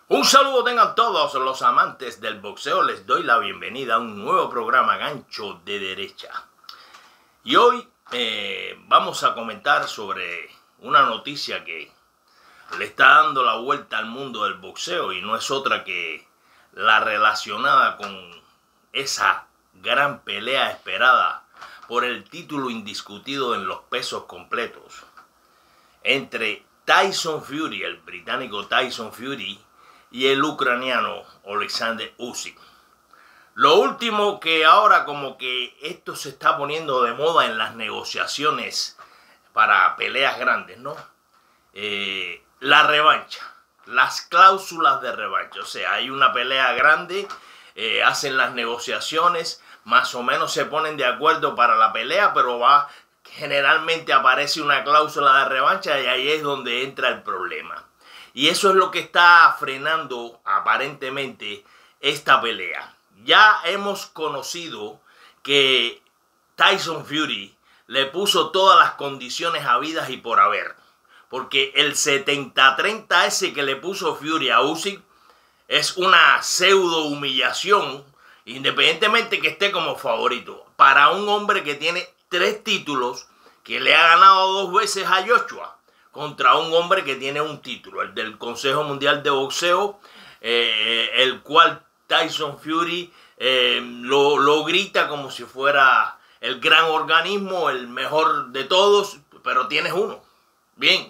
Un saludo tengan todos los amantes del boxeo. Les doy la bienvenida a un nuevo programa Gancho de Derecha. Y hoy vamos a comentar sobre una noticia que le está dando la vuelta al mundo del boxeo y no es otra que la relacionada con esa gran pelea esperada por el título indiscutido en los pesos completos entre Tyson Fury, el británico Tyson Fury, y el ucraniano Alexander Usyk. Lo último que ahora como que esto se está poniendo de moda en las negociaciones para peleas grandes, ¿no? La revancha, las cláusulas de revancha. O sea, hay una pelea grande, hacen las negociaciones, más o menos se ponen de acuerdo para la pelea, pero generalmente aparece una cláusula de revancha y ahí es donde entra el problema. Y eso es lo que está frenando aparentemente esta pelea. Ya hemos conocido que Tyson Fury le puso todas las condiciones habidas y por haber. Porque el 70-30 ese que le puso Fury a Usyk es una pseudo humillación, independientemente que esté como favorito, para un hombre que tiene 3 títulos, que le ha ganado 2 veces a Joshua, contra un hombre que tiene un título, el del Consejo Mundial de Boxeo, el cual Tyson Fury lo grita como si fuera el gran organismo, el mejor de todos, pero tienes uno. Bien,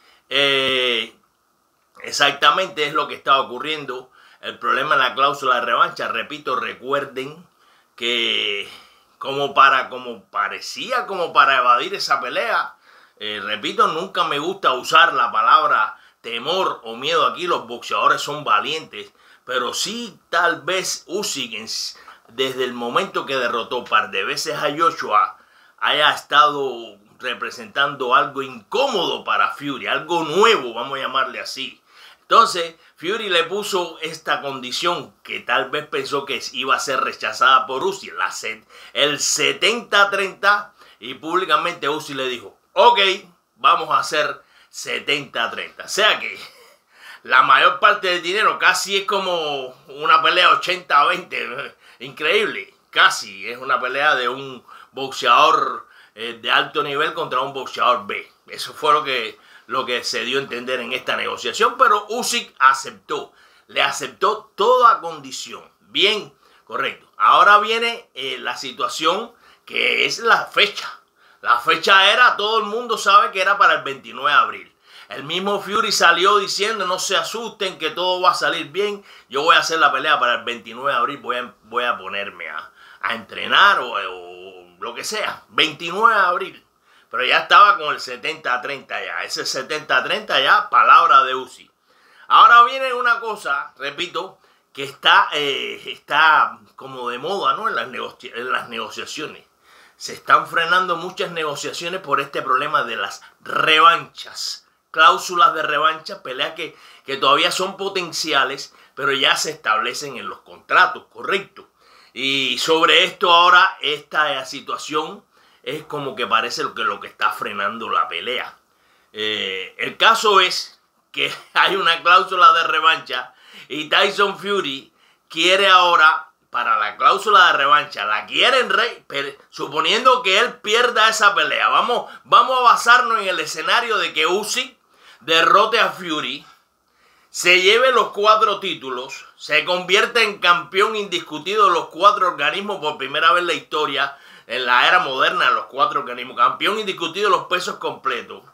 exactamente es lo que está ocurriendo. El problema es la cláusula de revancha. Repito, recuerden que como parecía para evadir esa pelea, repito, nunca me gusta usar la palabra temor o miedo. Aquí los boxeadores son valientes, pero sí tal vez Usyk desde el momento que derrotó un par de veces a Joshua haya estado representando algo incómodo para Fury, algo nuevo, vamos a llamarle así. Entonces Fury le puso esta condición que tal vez pensó que iba a ser rechazada por Usyk, el 70-30, y públicamente Usyk le dijo: ok, vamos a hacer 70-30. O sea que la mayor parte del dinero casi es como una pelea 80-20. Increíble. Casi es una pelea de un boxeador de alto nivel contra un boxeador B. Eso fue lo que se dio a entender en esta negociación. Pero Usyk aceptó. Le aceptó toda condición. Bien, correcto. Ahora viene la situación que es la fecha. La fecha era, todo el mundo sabe que era para el 29 de abril. El mismo Fury salió diciendo: no se asusten, que todo va a salir bien. Yo voy a hacer la pelea para el 29 de abril. Voy a ponerme a entrenar o lo que sea. 29 de abril. Pero ya estaba con el 70-30 ya. Ese 70-30 ya, palabra de Usyk. Ahora viene una cosa, repito, que está como de moda, ¿no? En las negociaciones. Se están frenando muchas negociaciones por este problema de las revanchas. Cláusulas de revancha, peleas que todavía son potenciales, pero ya se establecen en los contratos, correcto. Y sobre esto ahora, esta situación es como que parece lo que está frenando la pelea. El caso es que hay una cláusula de revancha y Tyson Fury quiere ahora, para la cláusula de revancha, la quieren suponiendo que él pierda esa pelea. Vamos a basarnos en el escenario de que Usyk derrote a Fury, se lleve los 4 títulos, se convierte en campeón indiscutido de los 4 organismos por primera vez en la historia, en la era moderna de los 4 organismos, campeón indiscutido de los pesos completos.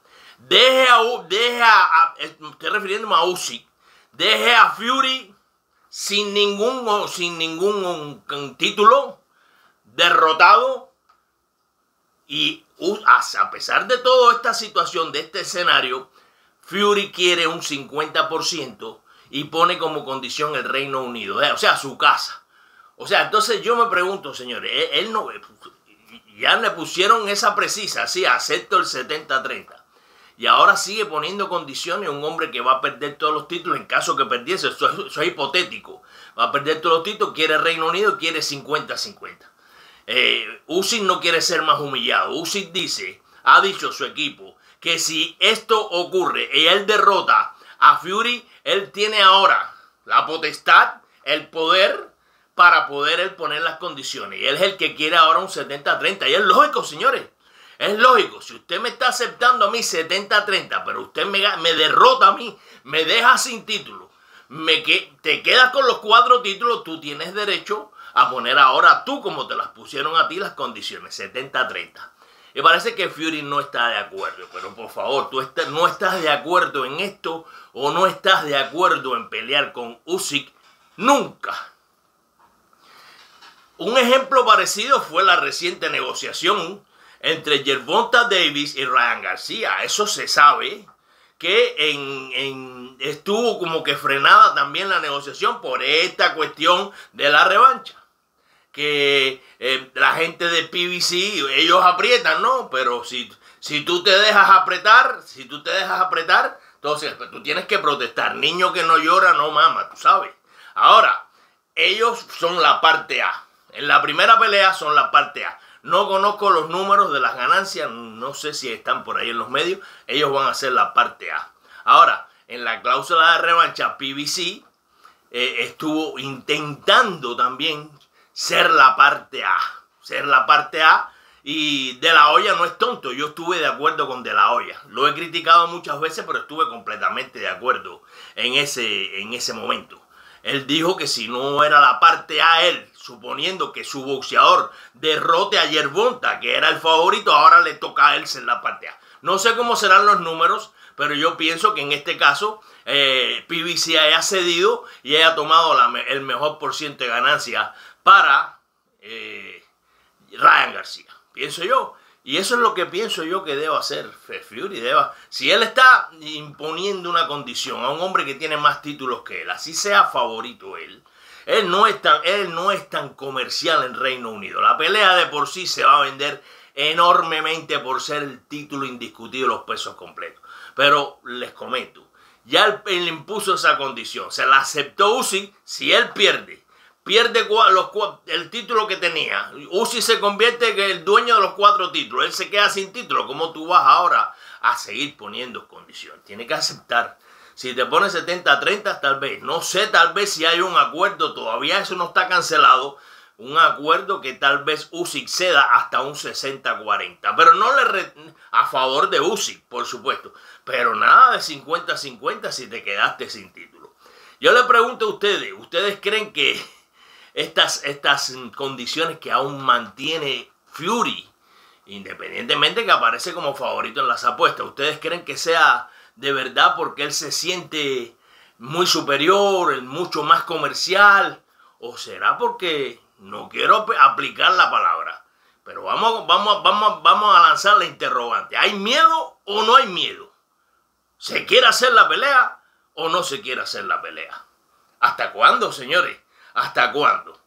Estoy refiriéndome a Usyk, deje a Fury sin ningún título, derrotado, y a pesar de toda esta situación, de este escenario, Fury quiere un 50% y pone como condición el Reino Unido, o sea, su casa. O sea, entonces yo me pregunto, señores, él no, ya le pusieron esa precisa, sí, acepto el 70-30. Y ahora sigue poniendo condiciones a un hombre que va a perder todos los títulos en caso que perdiese. Eso es hipotético. Va a perder todos los títulos, quiere Reino Unido, quiere 50-50. Usyk no quiere ser más humillado. Usyk ha dicho su equipo, que si esto ocurre y él derrota a Fury, él tiene ahora la potestad, el poder para poder él poner las condiciones. Y él es el que quiere ahora un 70-30. Y es lógico, señores. Es lógico. Si usted me está aceptando a mí 70-30, pero usted me derrota a mí, me deja sin título, te quedas con los 4 títulos, tú tienes derecho a poner ahora tú, como te las pusieron a ti, las condiciones 70-30. Y parece que Fury no está de acuerdo. Pero por favor, tú no estás de acuerdo en esto o no estás de acuerdo en pelear con Usyk nunca. Un ejemplo parecido fue la reciente negociación entre Gervonta Davis y Ryan García. Eso se sabe que estuvo como que frenada también la negociación por esta cuestión de la revancha. Que la gente de PBC, ellos aprietan, ¿no? Pero si tú te dejas apretar, entonces pues, tú tienes que protestar. Niño que no llora no mama, tú sabes. Ahora, ellos son la parte A. En la primera pelea son la parte A. No conozco los números de las ganancias, no sé si están por ahí en los medios. Ellos van a ser la parte A. Ahora, en la cláusula de revancha, PBC estuvo intentando también ser la parte A. Y De La Hoya no es tonto. Yo estuve de acuerdo con De La Hoya. Lo he criticado muchas veces, pero estuve completamente de acuerdo en ese momento. Él dijo que si no era la parte A él, suponiendo que su boxeador derrote a Gervonta, que era el favorito, ahora le toca a él ser la parte A. No sé cómo serán los números, pero yo pienso que en este caso PBC haya cedido y haya tomado el mejor % de ganancia para Ryan García, pienso yo. Y eso es lo que pienso yo que debe hacer Fury. Si él está imponiendo una condición a un hombre que tiene más títulos que él, así sea favorito él no es tan comercial en Reino Unido. La pelea de por sí se va a vender enormemente por ser el título indiscutido de los pesos completos. Pero les comento, ya él impuso esa condición, se la aceptó Usyk. Si él pierde el título que tenía, Usyk se convierte en el dueño de los 4 títulos, él se queda sin título. ¿Cómo tú vas ahora a seguir poniendo condiciones? Tiene que aceptar. Si te pones 70-30, tal vez, no sé, tal vez si hay un acuerdo, todavía eso no está cancelado, un acuerdo que tal vez Usyk ceda hasta un 60-40, pero no a favor de Usyk, por supuesto, pero nada de 50-50 si te quedaste sin título. Yo le pregunto a ¿ustedes creen que estas condiciones que aún mantiene Fury, independientemente que aparece como favorito en las apuestas, ustedes creen que sea de verdad porque él se siente muy superior, mucho más comercial, o será porque no quiero aplicar la palabra, pero vamos a lanzar la interrogante? ¿Hay miedo o no hay miedo? ¿Se quiere hacer la pelea o no se quiere hacer la pelea? ¿Hasta cuándo, señores? ¿Hasta cuándo?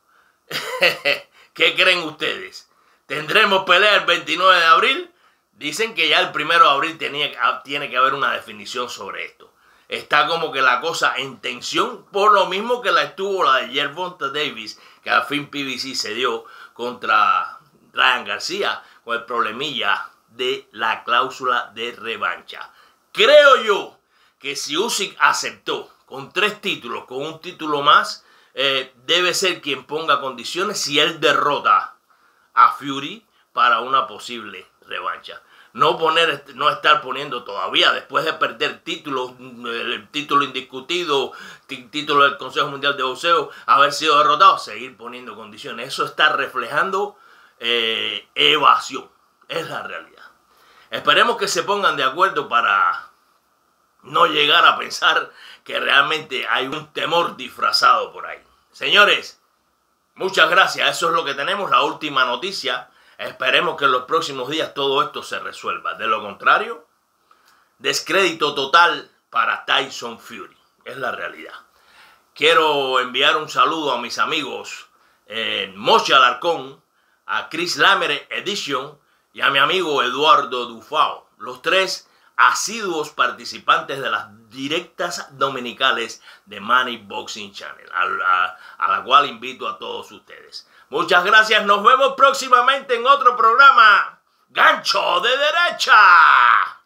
¿Qué creen ustedes? ¿Tendremos pelea el 29 de abril? Dicen que ya el 1 de abril tiene que haber una definición sobre esto. Está como que la cosa en tensión, por lo mismo que la de Gervonta Davis, que al fin PBC se dio contra Ryan García, con el problemilla de la cláusula de revancha. Creo yo que si Usyk aceptó con 3 títulos, con un título más, debe ser quien ponga condiciones si él derrota a Fury para una posible revancha. No estar poniendo todavía, después de perder títulos, el título indiscutido, título del Consejo Mundial de Boxeo, haber sido derrotado, seguir poniendo condiciones. Eso está reflejando evasión. Es la realidad. Esperemos que se pongan de acuerdo para no llegar a pensar que realmente hay un temor disfrazado por ahí. Señores, muchas gracias. Eso es lo que tenemos, la última noticia. Esperemos que en los próximos días todo esto se resuelva. De lo contrario, descrédito total para Tyson Fury. Es la realidad. Quiero enviar un saludo a mis amigos Moche Alarcón, a Chris Lamer Edition y a mi amigo Eduardo Dufao. Los 3 asiduos participantes de las directas dominicales de Money Boxing Channel, a la cual invito a todos ustedes. Muchas gracias, nos vemos próximamente en otro programa. ¡Gancho de derecha!